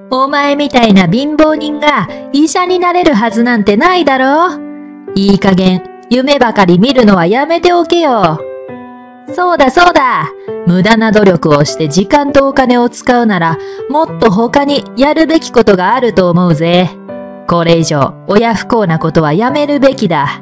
お前みたいな貧乏人が医者になれるはずなんてないだろう。いい加減、夢ばかり見るのはやめておけよ。そうだそうだ。無駄な努力をして時間とお金を使うなら、もっと他にやるべきことがあると思うぜ。これ以上、親不幸なことはやめるべきだ。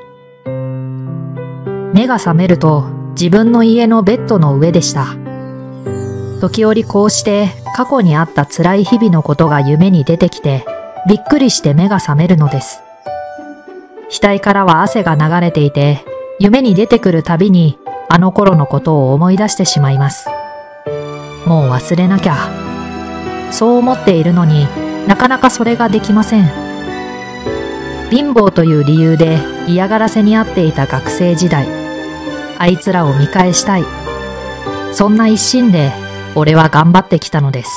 目が覚めると、自分の家のベッドの上でした。時折こうして過去にあった辛い日々のことが夢に出てきて、びっくりして目が覚めるのです。額からは汗が流れていて、夢に出てくるたびにあの頃のことを思い出してしまいます。もう忘れなきゃ。そう思っているのになかなかそれができません。貧乏という理由で嫌がらせにあっていた学生時代。あいつらを見返したい。そんな一心で俺は頑張ってきたのです。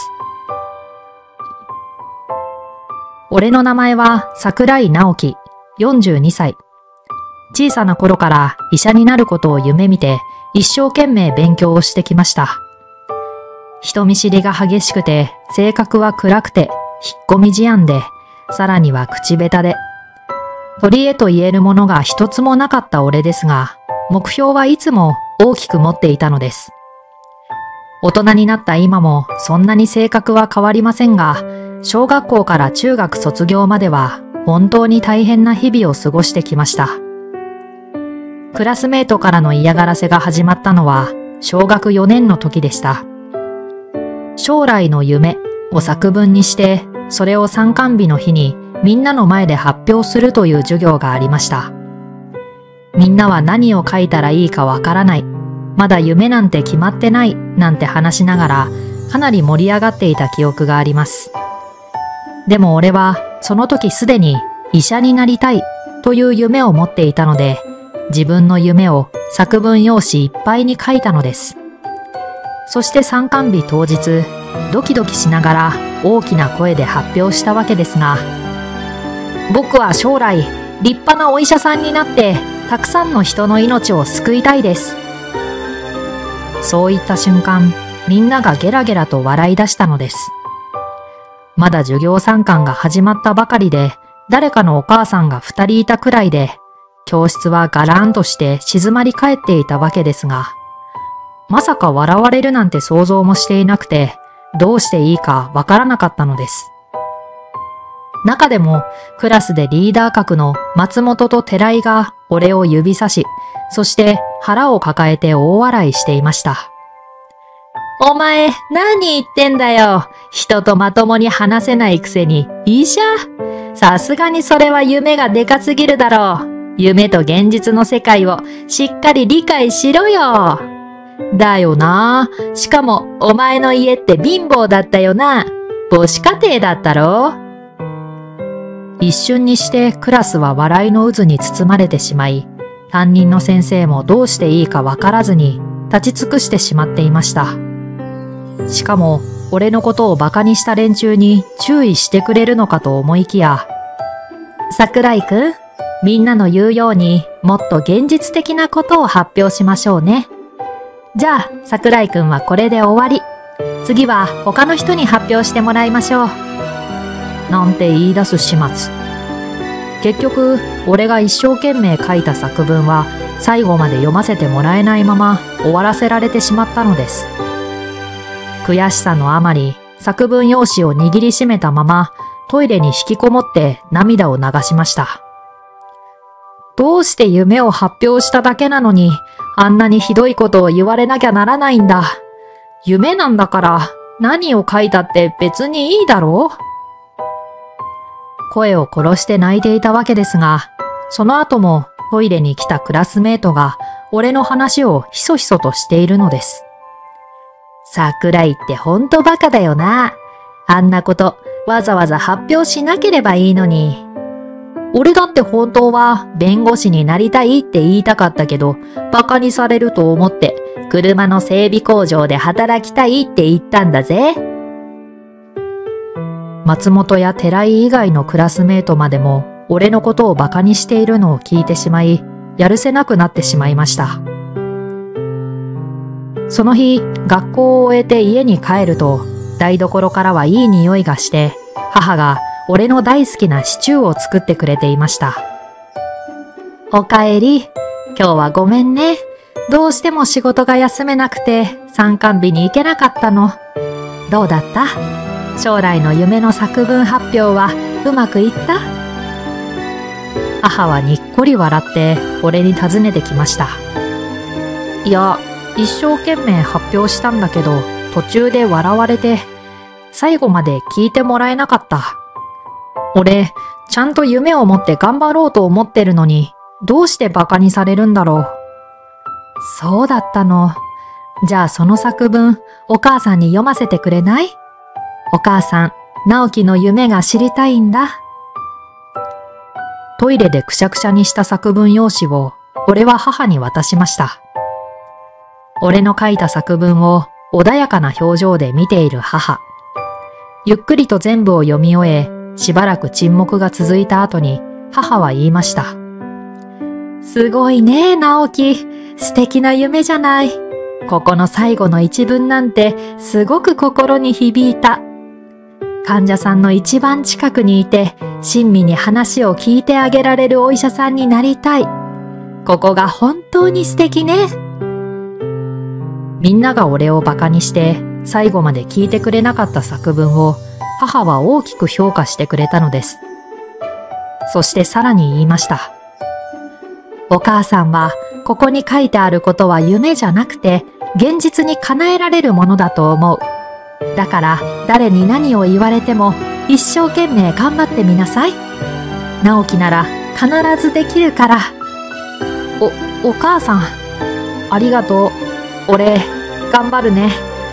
俺の名前は桜井直樹、42歳。小さな頃から医者になることを夢見て一生懸命勉強をしてきました。人見知りが激しくて性格は暗くて引っ込み思案で、さらには口下手で、取り柄と言えるものが一つもなかった俺ですが、目標はいつも大きく持っていたのです。大人になった今もそんなに性格は変わりませんが、小学校から中学卒業までは本当に大変な日々を過ごしてきました。クラスメートからの嫌がらせが始まったのは小学4年の時でした。将来の夢を作文にして、それを参観日の日にみんなの前で発表するという授業がありました。みんなは何を書いたらいいかわからない。まだ夢なんて決まってないなんて話しながらかなり盛り上がっていた記憶があります。でも俺はその時すでに医者になりたいという夢を持っていたので、自分の夢を作文用紙いっぱいに書いたのです。そして参観日当日、ドキドキしながら大きな声で発表したわけですが、僕は将来立派なお医者さんになってたくさんの人の命を救いたいです。そう言った瞬間、みんながゲラゲラと笑い出したのです。まだ授業参観が始まったばかりで、誰かのお母さんが2人いたくらいで、教室はガラーンとして静まり返っていたわけですが、まさか笑われるなんて想像もしていなくて、どうしていいかわからなかったのです。中でもクラスでリーダー格の松本と寺井が俺を指さし、そして腹を抱えて大笑いしていました。お前、何言ってんだよ。人とまともに話せないくせに医者？さすがにそれは夢がでかすぎるだろう。夢と現実の世界をしっかり理解しろよ。だよな。しかもお前の家って貧乏だったよな。母子家庭だったろ。一瞬にしてクラスは笑いの渦に包まれてしまい、担任の先生もどうしていいかわからずに立ち尽くしてしまっていました。しかも俺のことをバカにした連中に注意してくれるのかと思いきや、桜井くん、みんなの言うようにもっと現実的なことを発表しましょうね。じゃあ桜井くんはこれで終わり。次は他の人に発表してもらいましょう。なんて言い出す始末。結局、俺が一生懸命書いた作文は最後まで読ませてもらえないまま終わらせられてしまったのです。悔しさのあまり、作文用紙を握りしめたままトイレに引きこもって涙を流しました。どうして夢を発表しただけなのに、あんなにひどいことを言われなきゃならないんだ。夢なんだから何を書いたって別にいいだろう。声を殺して泣いていたわけですが、その後もトイレに来たクラスメートが俺の話をひそひそとしているのです。桜井ってほんとバカだよな。あんなことわざわざ発表しなければいいのに。俺だって本当は弁護士になりたいって言いたかったけど、バカにされると思って車の整備工場で働きたいって言ったんだぜ。松本や寺井以外のクラスメートまでも俺のことをバカにしているのを聞いてしまい、やるせなくなってしまいました。その日、学校を終えて家に帰ると、 台所からはいい匂いがして、母が俺の大好きなシチューを作ってくれていました。おかえり。今日はごめんね。どうしても仕事が休めなくて参観日に行けなかったの。どうだった？将来の夢の作文発表はうまくいった？母はにっこり笑って俺に尋ねてきました。いや、一生懸命発表したんだけど、途中で笑われて、最後まで聞いてもらえなかった。俺、ちゃんと夢を持って頑張ろうと思ってるのに、どうしてバカにされるんだろう。そうだったの。じゃあその作文、お母さんに読ませてくれない？お母さん、直樹の夢が知りたいんだ。トイレでくしゃくしゃにした作文用紙を、俺は母に渡しました。俺の書いた作文を穏やかな表情で見ている母。ゆっくりと全部を読み終え、しばらく沈黙が続いた後に、母は言いました。すごいね、直樹。素敵な夢じゃない。ここの最後の一文なんて、すごく心に響いた。患者さんの一番近くにいて、親身に話を聞いてあげられるお医者さんになりたい。ここが本当に素敵ね。みんなが俺をバカにして、最後まで聞いてくれなかった作文を、母は大きく評価してくれたのです。そしてさらに言いました。お母さんは、ここに書いてあることは夢じゃなくて、現実に叶えられるものだと思う。だから、誰に何を言われても、一生懸命頑張ってみなさい。直樹なら、必ずできるから。お母さん、ありがとう。俺、頑張るね。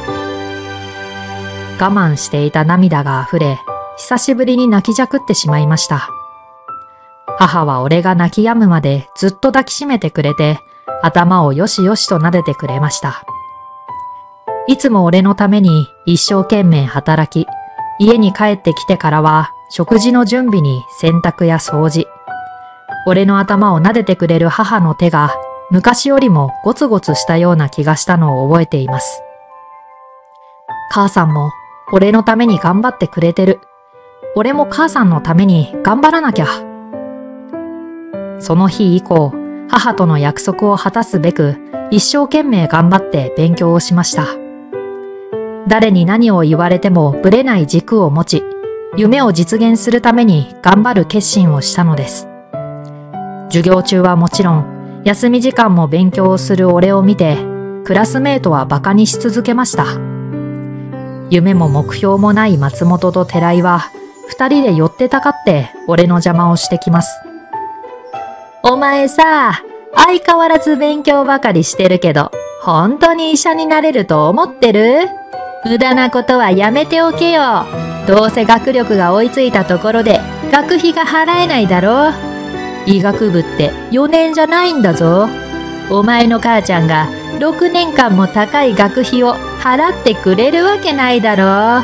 我慢していた涙が溢れ、久しぶりに泣きじゃくってしまいました。母は俺が泣き止むまでずっと抱きしめてくれて、頭をよしよしと撫でてくれました。いつも俺のために一生懸命働き、家に帰ってきてからは食事の準備に洗濯や掃除。俺の頭を撫でてくれる母の手が昔よりもゴツゴツしたような気がしたのを覚えています。母さんも俺のために頑張ってくれてる。俺も母さんのために頑張らなきゃ。その日以降、母との約束を果たすべく一生懸命頑張って勉強をしました。誰に何を言われてもぶれない軸を持ち、夢を実現するために頑張る決心をしたのです。授業中はもちろん、休み時間も勉強をする俺を見て、クラスメートはバカにし続けました。夢も目標もない松本と寺井は、二人で寄ってたかって俺の邪魔をしてきます。お前さ、相変わらず勉強ばかりしてるけど、本当に医者になれると思ってる？無駄なことはやめておけよ。どうせ学力が追いついたところで学費が払えないだろう。医学部って4年じゃないんだぞ。お前の母ちゃんが6年間も高い学費を払ってくれるわけないだろう。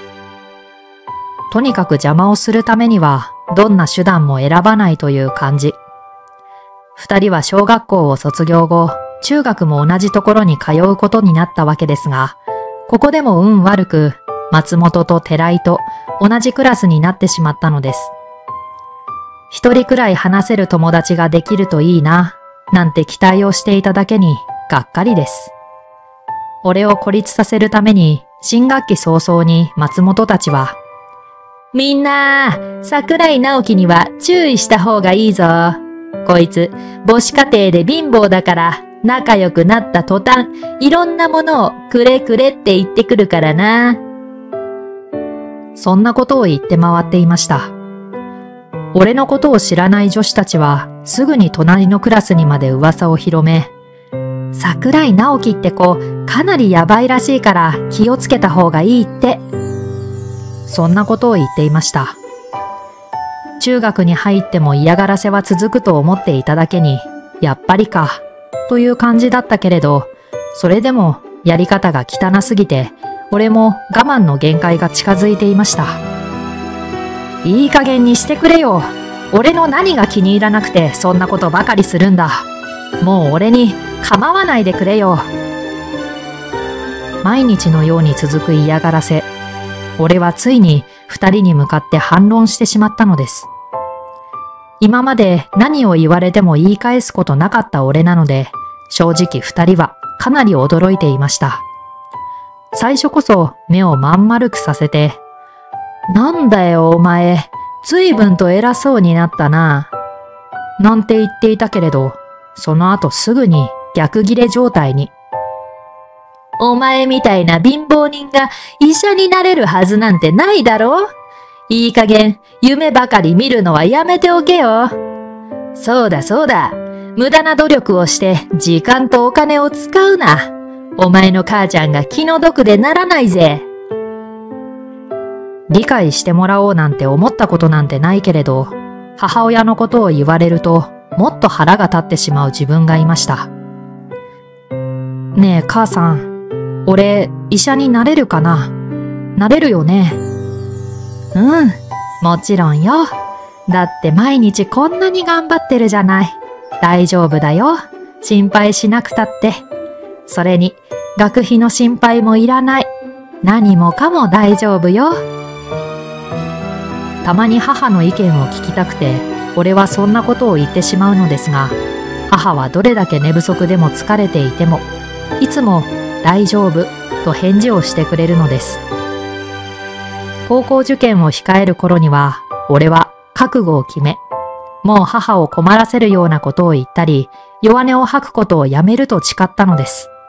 とにかく邪魔をするためにはどんな手段も選ばないという感じ。二人は小学校を卒業後、中学も同じところに通うことになったわけですが、ここでも運悪く、松本と寺井と同じクラスになってしまったのです。一人くらい話せる友達ができるといいな、なんて期待をしていただけに、がっかりです。俺を孤立させるために、新学期早々に松本たちは、みんな、桜井直樹には注意した方がいいぞ。こいつ、母子家庭で貧乏だから、仲良くなった途端、いろんなものをくれくれって言ってくるからな。そんなことを言って回っていました。俺のことを知らない女子たちは、すぐに隣のクラスにまで噂を広め、桜井直樹って子、かなりやばいらしいから気をつけた方がいいって。そんなことを言っていました。中学に入っても嫌がらせは続くと思っていただけに、やっぱりか、という感じだったけれど、それでもやり方が汚すぎて、俺も我慢の限界が近づいていました。いい加減にしてくれよ。俺の何が気に入らなくてそんなことばかりするんだ。もう俺に構わないでくれよ。毎日のように続く嫌がらせ。 俺はついに二人に向かって反論してしまったのです。今まで何を言われても言い返すことなかった俺なので、正直二人はかなり驚いていました。最初こそ目をまん丸くさせて、なんだよお前、随分と偉そうになったな。なんて言っていたけれど、その後すぐに逆ギレ状態に。お前みたいな貧乏人が医者になれるはずなんてないだろう。いい加減夢ばかり見るのはやめておけよ。そうだそうだ。無駄な努力をして時間とお金を使うな。お前の母ちゃんが気の毒でならないぜ。理解してもらおうなんて思ったことなんてないけれど、母親のことを言われるともっと腹が立ってしまう自分がいました。ねえ母さん、俺医者になれるかな？なれるよね？うん、もちろんよ。だって毎日こんなに頑張ってるじゃない。大丈夫だよ。心配しなくたって。それに、学費の心配もいらない。何もかも大丈夫よ。たまに母の意見を聞きたくて、俺はそんなことを言ってしまうのですが、母はどれだけ寝不足でも疲れていても、いつも大丈夫と返事をしてくれるのです。高校受験を控える頃には、俺は覚悟を決め、もう母を困らせるようなことを言ったり、弱音を吐くことをやめると誓ったのです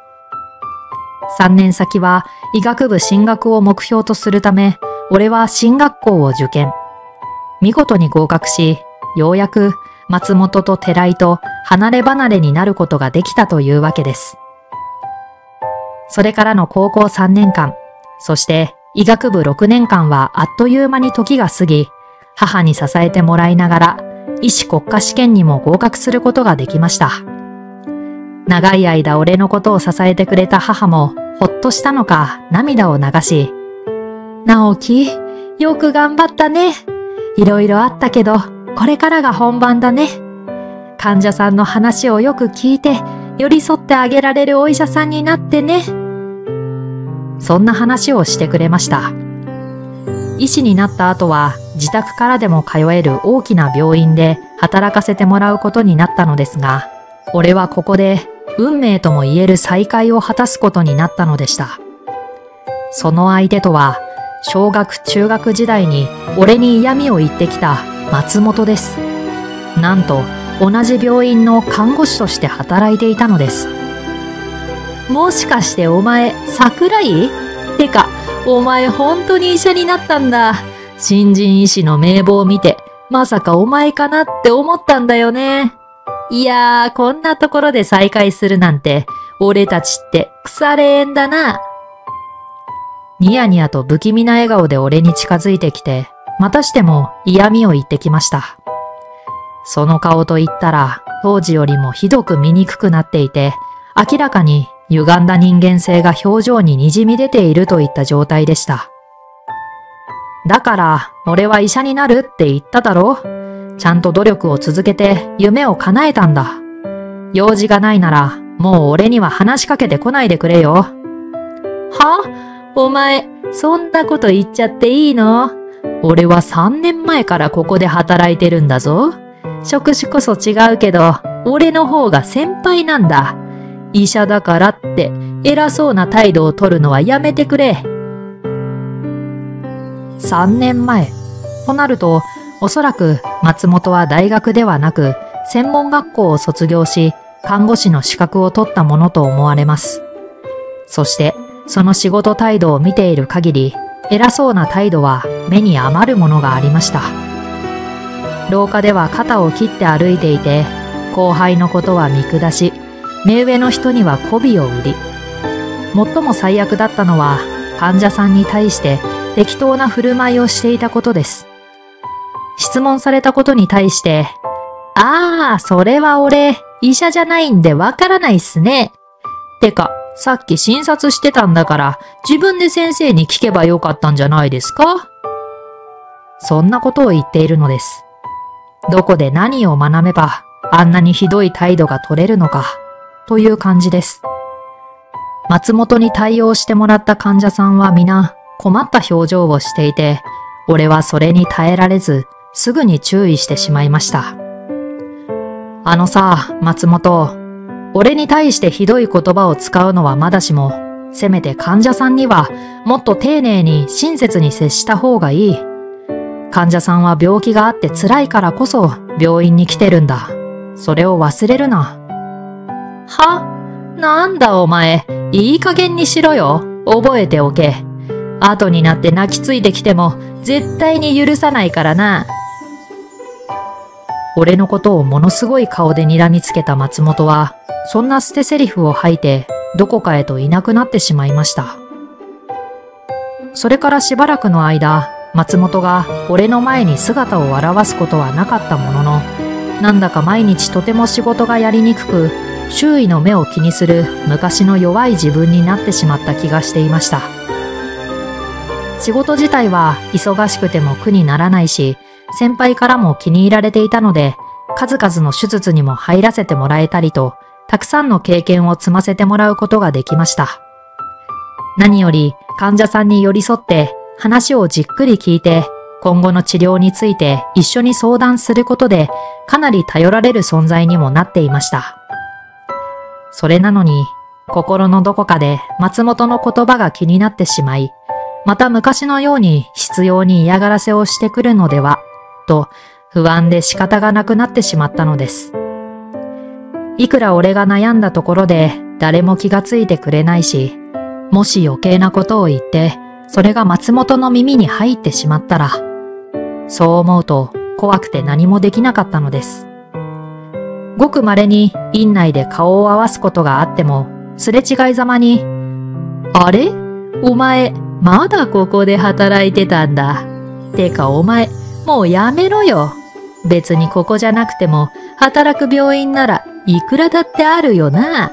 。3年先は医学部進学を目標とするため、俺は進学校を受験。見事に合格し、ようやく松本と寺井と離れ離れになることができたというわけです。それからの高校3年間、そして医学部6年間はあっという間に時が過ぎ、母に支えてもらいながら、医師国家試験にも合格することができました。長い間俺のことを支えてくれた母もほっとしたのか涙を流し、直樹、よく頑張ったね。いろいろあったけど、これからが本番だね。患者さんの話をよく聞いて、寄り添ってあげられるお医者さんになってね。そんな話をしてくれました。医師になった後は自宅からでも通える大きな病院で働かせてもらうことになったのですが、俺はここで運命とも言える再会を果たすことになったのでした。その相手とは、小学中学時代に俺に嫌味を言ってきた松本です。なんと同じ病院の看護師として働いていたのです。もしかしてお前桜井？てかお前本当に医者になったんだ。新人医師の名簿を見てまさかお前かなって思ったんだよね。いやー、こんなところで再会するなんて俺たちって腐れ縁だな。ニヤニヤと不気味な笑顔で俺に近づいてきて、またしても嫌味を言ってきました。その顔と言ったら、当時よりもひどく醜くなっていて、明らかに歪んだ人間性が表情に滲み出ているといった状態でした。だから、俺は医者になるって言っただろ？ちゃんと努力を続けて夢を叶えたんだ。用事がないなら、もう俺には話しかけてこないでくれよ。は？お前、そんなこと言っちゃっていいの？俺は3年前からここで働いてるんだぞ。職種こそ違うけど、俺の方が先輩なんだ。医者だからって偉そうな態度を取るのはやめてくれ。3年前。となると、おそらく松本は大学ではなく、専門学校を卒業し、看護師の資格を取ったものと思われます。そして、その仕事態度を見ている限り、偉そうな態度は目に余るものがありました。廊下では肩を切って歩いていて、後輩のことは見下し、目上の人には媚びを売り、最も最悪だったのは患者さんに対して適当な振る舞いをしていたことです。質問されたことに対して、ああ、それは俺、医者じゃないんでわからないっすね。てか、さっき診察してたんだから、自分で先生に聞けばよかったんじゃないですか？そんなことを言っているのです。どこで何を学べば、あんなにひどい態度が取れるのか、という感じです。松本に対応してもらった患者さんは皆、 困った表情をしていて、俺はそれに耐えられず、すぐに注意してしまいました。あのさ、松本、俺に対してひどい言葉を使うのはまだしも、せめて患者さんにはもっと丁寧に親切に接した方がいい。患者さんは病気があって辛いからこそ病院に来てるんだ。それを忘れるな。は？なんだお前、いい加減にしろよ。覚えておけ。後になって泣きついてきても絶対に許さないからな。俺のことをものすごい顔で睨みつけた松本は、そんな捨て台詞を吐いてどこかへといなくなってしまいました。それからしばらくの間、松本が俺の前に姿を現すことはなかったものの、なんだか毎日とても仕事がやりにくく、周囲の目を気にする昔の弱い自分になってしまった気がしていました。仕事自体は忙しくても苦にならないし、先輩からも気に入られていたので、数々の手術にも入らせてもらえたりと、たくさんの経験を積ませてもらうことができました。何より患者さんに寄り添って話をじっくり聞いて、今後の治療について一緒に相談することで、かなり頼られる存在にもなっていました。それなのに、心のどこかで松本の言葉が気になってしまい、また昔のように執拗に嫌がらせをしてくるのでは、と不安で仕方がなくなってしまったのです。いくら俺が悩んだところで誰も気がついてくれないし、もし余計なことを言って、それが松本の耳に入ってしまったら、そう思うと怖くて何もできなかったのです。ごく稀に院内で顔を合わすことがあっても、すれ違いざまに、あれ？お前、まだここで働いてたんだ。てかお前、もうやめろよ。別にここじゃなくても、働く病院ならいくらだってあるよな。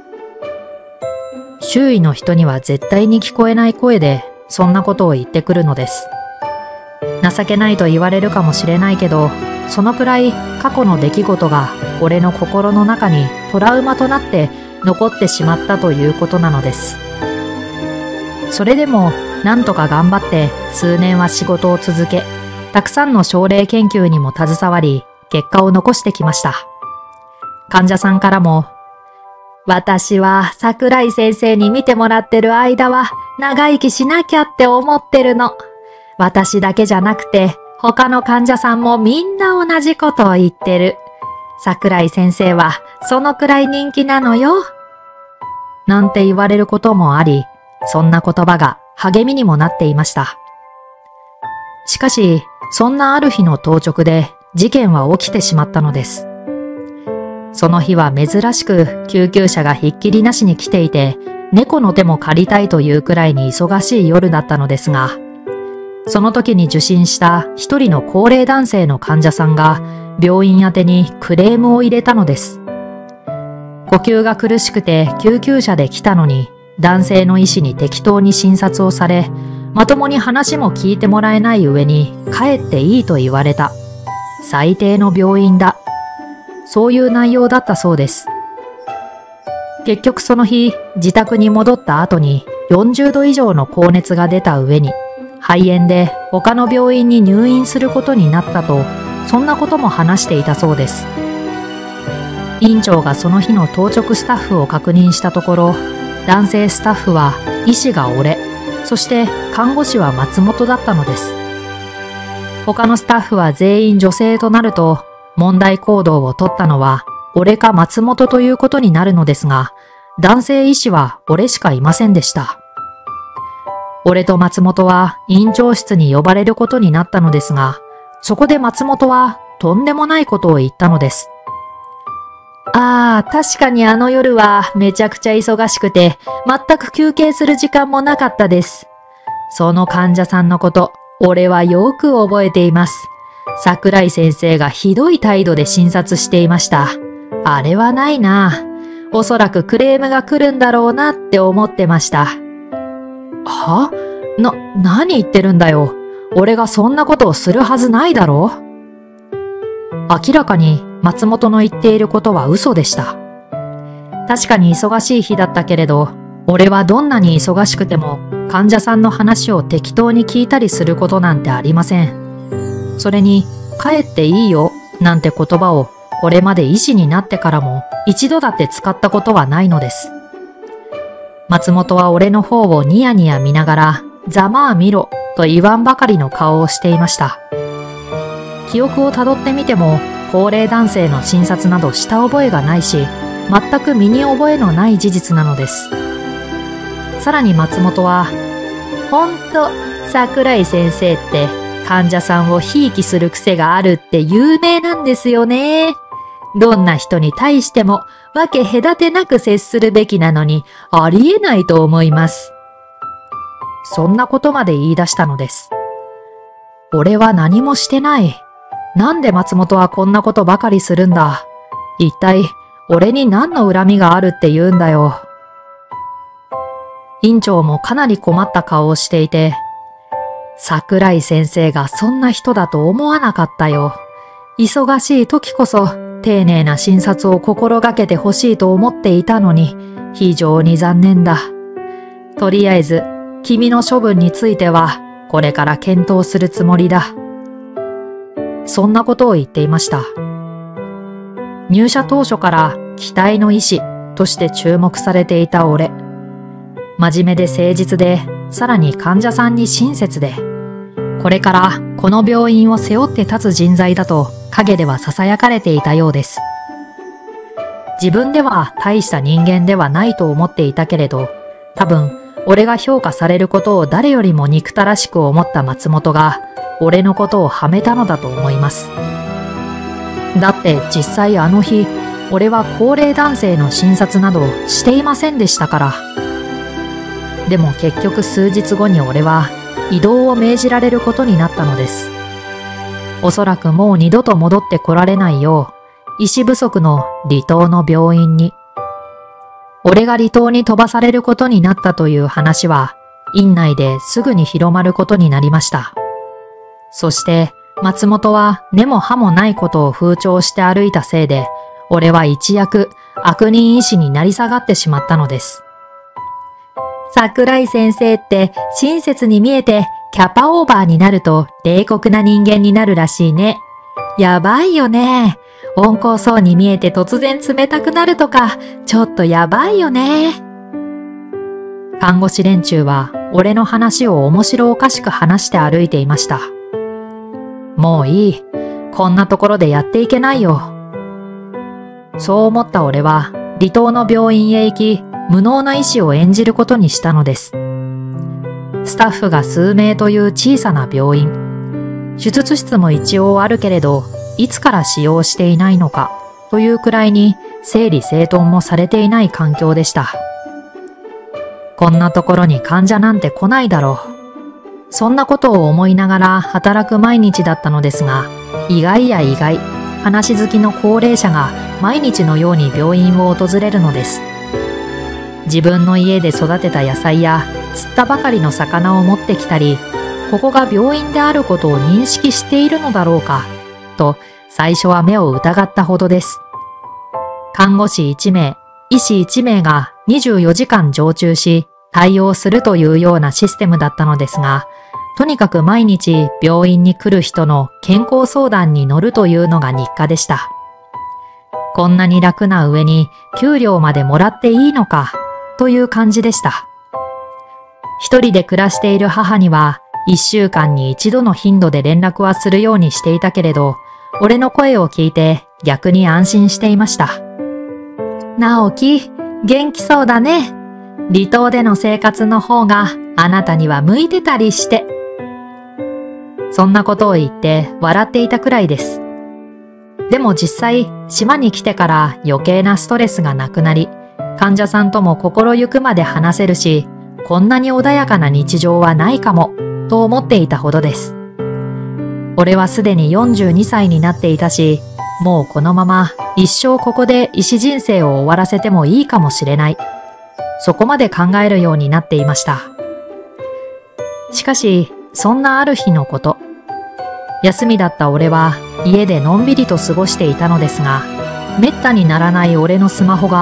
周囲の人には絶対に聞こえない声で、そんなことを言ってくるのです。情けないと言われるかもしれないけど、そのくらい過去の出来事が俺の心の中にトラウマとなって残ってしまったということなのです。それでもなんとか頑張って数年は仕事を続け、たくさんの症例研究にも携わり、結果を残してきました。患者さんからも、私は桜井先生に見てもらってる間は長生きしなきゃって思ってるの。私だけじゃなくて他の患者さんもみんな同じことを言ってる。桜井先生はそのくらい人気なのよ。なんて言われることもあり、そんな言葉が励みにもなっていました。しかし、そんなある日の当直で事件は起きてしまったのです。その日は珍しく救急車がひっきりなしに来ていて、猫の手も借りたいというくらいに忙しい夜だったのですが、その時に受診した一人の高齢男性の患者さんが病院宛てにクレームを入れたのです。呼吸が苦しくて救急車で来たのに、男性の医師に適当に診察をされ、まともに話も聞いてもらえない上に帰っていいと言われた。最低の病院だ。そういう内容だったそうです。結局その日、自宅に戻った後に40度以上の高熱が出た上に、肺炎で他の病院に入院することになったと、そんなことも話していたそうです。院長がその日の当直スタッフを確認したところ、男性スタッフは医師が俺、そして看護師は松本だったのです。他のスタッフは全員女性となると、問題行動を取ったのは俺か松本ということになるのですが、男性医師は俺しかいませんでした。俺と松本は院長室に呼ばれることになったのですが、そこで松本はとんでもないことを言ったのです。確かにあの夜はめちゃくちゃ忙しくて、全く休憩する時間もなかったです。その患者さんのこと、俺はよく覚えています。桜井先生がひどい態度で診察していました。あれはないな。おそらくクレームが来るんだろうなって思ってました。は？何言ってるんだよ。俺がそんなことをするはずないだろう。明らかに松本の言っていることは嘘でした。確かに忙しい日だったけれど、 俺はどんなに忙しくても患者さんの話を適当に聞いたりすることなんてありません。それに、帰っていいよなんて言葉をこれまで医師になってからも一度だって使ったことはないのです。松本は俺の方をニヤニヤ見ながら、ざまあ見ろと言わんばかりの顔をしていました。記憶をたどってみても、高齢男性の診察などした覚えがないし、全く身に覚えのない事実なのです。さらに松本は、ほんと、桜井先生って患者さんをひいきする癖があるって有名なんですよね。どんな人に対しても分け隔てなく接するべきなのにありえないと思います。そんなことまで言い出したのです。俺は何もしてない。なんで松本はこんなことばかりするんだ。一体俺に何の恨みがあるって言うんだよ。院長もかなり困った顔をしていて、桜井先生がそんな人だと思わなかったよ。忙しい時こそ丁寧な診察を心がけてほしいと思っていたのに、非常に残念だ。とりあえず、君の処分については、これから検討するつもりだ。そんなことを言っていました。入社当初から期待の医師として注目されていた俺。真面目で誠実で、さらに患者さんに親切で、これからこの病院を背負って立つ人材だと陰では囁かれていたようです。自分では大した人間ではないと思っていたけれど、多分俺が評価されることを誰よりも憎たらしく思った松本が俺のことをはめたのだと思います。だって実際あの日、俺は高齢男性の診察などしていませんでしたから。でも結局数日後に俺は異動を命じられることになったのです。おそらくもう二度と戻ってこられないよう、医師不足の離島の病院に。俺が離島に飛ばされることになったという話は、院内ですぐに広まることになりました。そして、松本は根も葉もないことを風潮して歩いたせいで、俺は一躍悪人医師になり下がってしまったのです。桜井先生って親切に見えてキャパオーバーになると冷酷な人間になるらしいね。やばいよね。温厚そうに見えて突然冷たくなるとか、ちょっとやばいよね。看護師連中は俺の話を面白おかしく話して歩いていました。もういい。こんなところでやっていけないよ。そう思った俺は離島の病院へ行き、無能な医師を演じることにしたのです。スタッフが数名という小さな病院。手術室も一応あるけれど、いつから使用していないのかというくらいに整理整頓もされていない環境でした。こんなところに患者なんて来ないだろう。そんなことを思いながら働く毎日だったのですが、意外や意外、話好きの高齢者が毎日のように病院を訪れるのです。自分の家で育てた野菜や釣ったばかりの魚を持ってきたり、ここが病院であることを認識しているのだろうか、と最初は目を疑ったほどです。看護師1名、医師1名が24時間常駐し対応するというようなシステムだったのですが、とにかく毎日病院に来る人の健康相談に乗るというのが日課でした。こんなに楽な上に給料までもらっていいのか、という感じでした。一人で暮らしている母には、1週間に1度の頻度で連絡はするようにしていたけれど、俺の声を聞いて逆に安心していました。直樹、元気そうだね。離島での生活の方があなたには向いてたりして。そんなことを言って笑っていたくらいです。でも実際、島に来てから余計なストレスがなくなり、患者さんとも心ゆくまで話せるし、こんなに穏やかな日常はないかも、と思っていたほどです。俺はすでに42歳になっていたし、もうこのまま一生ここで医師人生を終わらせてもいいかもしれない。そこまで考えるようになっていました。しかし、そんなある日のこと。休みだった俺は家でのんびりと過ごしていたのですが、めったに鳴らない俺のスマホが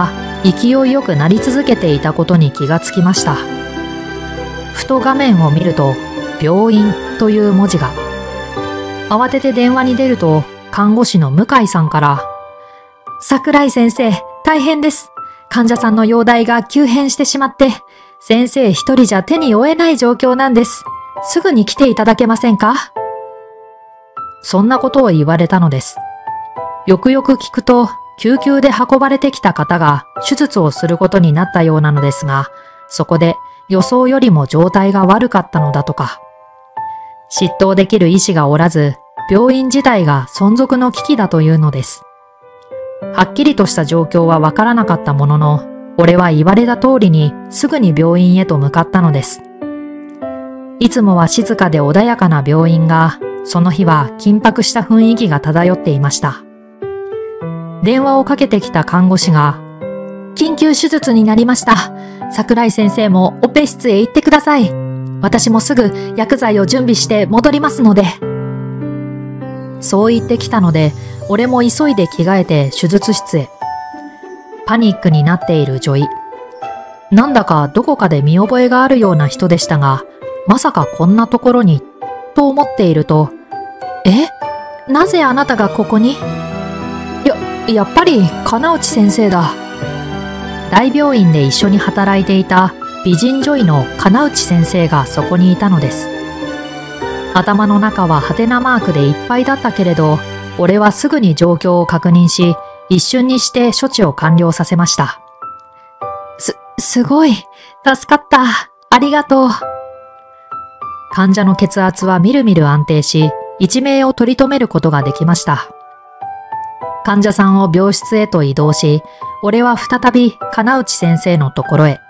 勢いよく鳴り続けていたことに気がつきました。ふと画面を見ると、病院という文字が。慌てて電話に出ると、看護師の向井さんから、桜井先生、大変です。患者さんの容体が急変してしまって、先生一人じゃ手に負えない状況なんです。すぐに来ていただけませんか？そんなことを言われたのです。よくよく聞くと、救急で運ばれてきた方が手術をすることになったようなのですが、そこで予想よりも状態が悪かったのだとか。執刀できる医師がおらず、病院自体が存続の危機だというのです。はっきりとした状況はわからなかったものの、俺は言われた通りにすぐに病院へと向かったのです。いつもは静かで穏やかな病院が、その日は緊迫した雰囲気が漂っていました。電話をかけてきた看護師が、緊急手術になりました。桜井先生もオペ室へ行ってください。私もすぐ薬剤を準備して戻りますので。そう言ってきたので、俺も急いで着替えて手術室へ。パニックになっている女医。なんだかどこかで見覚えがあるような人でしたが、まさかこんなところに、と思っていると、なぜあなたがここに？やっぱり金内先生だ。大病院で一緒に働いていた美人女医の金内先生がそこにいたのです。頭の中はハテナマークでいっぱいだったけれど、俺はすぐに状況を確認し、一瞬にして処置を完了させました。すごい。助かった。ありがとう。患者の血圧はみるみる安定し、一命を取り留めることができました。患者さんを病室へと移動し、俺は再び金内先生のところへ。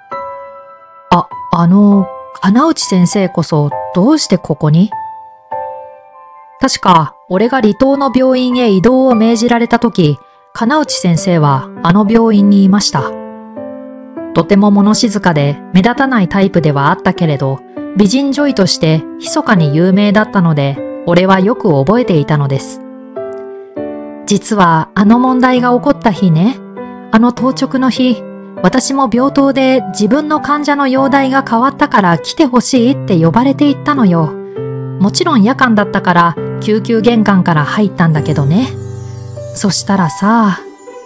金内先生こそどうしてここに？確か、俺が離島の病院へ移動を命じられたとき、金内先生はあの病院にいました。とても物静かで目立たないタイプではあったけれど、美人女医として密かに有名だったので、俺はよく覚えていたのです。実はあの問題が起こった日ね、あの当直の日、私も病棟で自分の患者の容体が変わったから来てほしいって呼ばれていったのよ。もちろん夜間だったから救急玄関から入ったんだけどね。そしたらさ、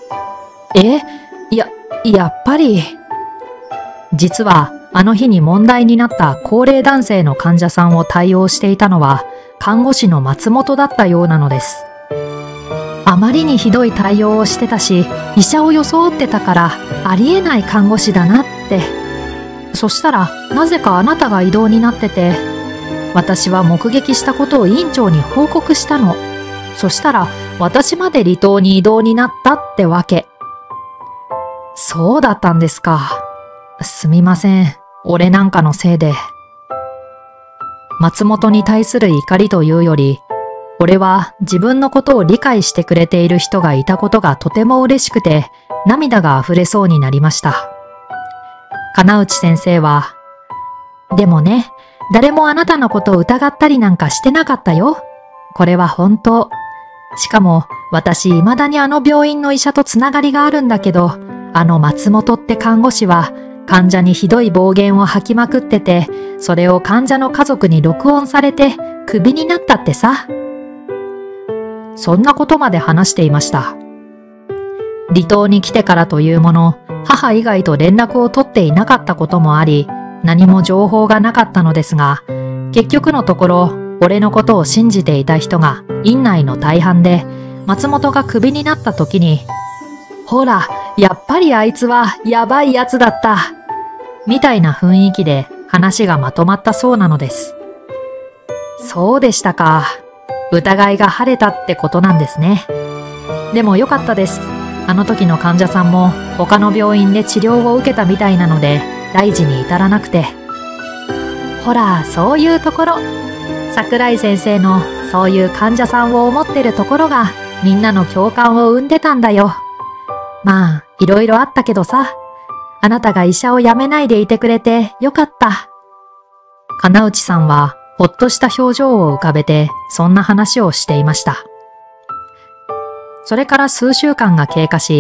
やっぱり。実はあの日に問題になった高齢男性の患者さんを対応していたのは看護師の松本だったようなのです。あまりにひどい対応をしてたし、医者を装ってたからありえない看護師だなって。そしたらなぜかあなたが異動になってて、私は目撃したことを院長に報告したの。そしたら私まで離島に異動になったってわけ。そうだったんですか。すみません。俺なんかのせいで。松本に対する怒りというより、俺は自分のことを理解してくれている人がいたことがとても嬉しくて、涙が溢れそうになりました。金内先生は、でもね、誰もあなたのことを疑ったりなんかしてなかったよ。これは本当。しかも、私未だにあの病院の医者とつながりがあるんだけど、あの松本って看護師は、患者にひどい暴言を吐きまくってて、それを患者の家族に録音されて、クビになったってさ。そんなことまで話していました。離島に来てからというもの、母以外と連絡を取っていなかったこともあり、何も情報がなかったのですが、結局のところ、俺のことを信じていた人が院内の大半で、松本がクビになった時に、ほら、やっぱりあいつはやばいやつだった。みたいな雰囲気で話がまとまったそうなのです。そうでしたか。疑いが晴れたってことなんですね。でもよかったです。あの時の患者さんも他の病院で治療を受けたみたいなので大事に至らなくて。ほら、そういうところ。桜井先生のそういう患者さんを思ってるところがみんなの共感を生んでたんだよ。まあ、いろいろあったけどさ。あなたが医者を辞めないでいてくれてよかった。金内さんはほっとした表情を浮かべてそんな話をしていました。それから数週間が経過し、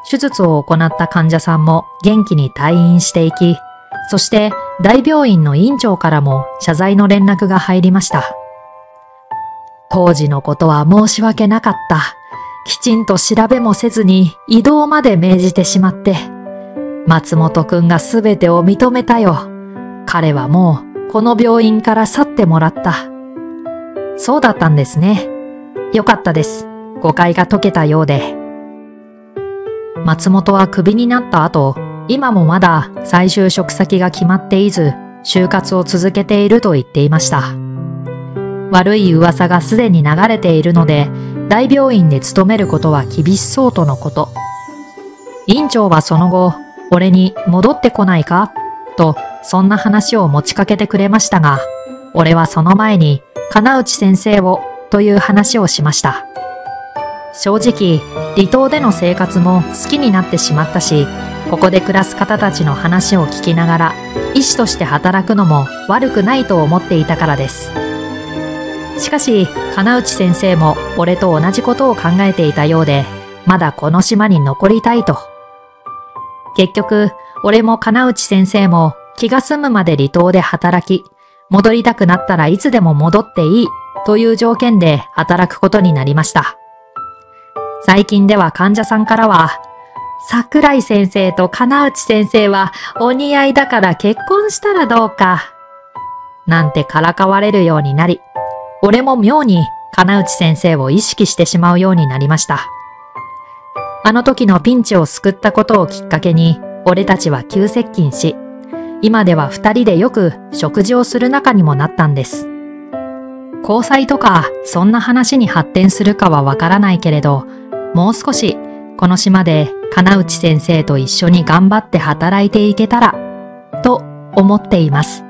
手術を行った患者さんも元気に退院していき、そして大病院の院長からも謝罪の連絡が入りました。当時のことは申し訳なかった。きちんと調べもせずに異動まで命じてしまって。松本くんがすべてを認めたよ。彼はもうこの病院から去ってもらった。そうだったんですね。よかったです。誤解が解けたようで。松本はクビになった後、今もまだ再就職先が決まっていず、就活を続けていると言っていました。悪い噂がすでに流れているので、大病院で勤めることは厳しそうとのこと。院長はその後、俺に戻ってこないかと、そんな話を持ちかけてくれましたが、俺はその前に、金内先生をという話をしました。正直、離島での生活も好きになってしまったし、ここで暮らす方たちの話を聞きながら、医師として働くのも悪くないと思っていたからです。しかし、金内先生も俺と同じことを考えていたようで、まだこの島に残りたいと。結局、俺も金内先生も気が済むまで離島で働き、戻りたくなったらいつでも戻っていいという条件で働くことになりました。最近では患者さんからは、桜井先生と金内先生はお似合いだから結婚したらどうか、なんてからかわれるようになり、俺も妙に金内先生を意識してしまうようになりました。あの時のピンチを救ったことをきっかけに、俺たちは急接近し、今では二人でよく食事をする仲にもなったんです。交際とかそんな話に発展するかはわからないけれど、もう少しこの島で金内先生と一緒に頑張って働いていけたら、と思っています。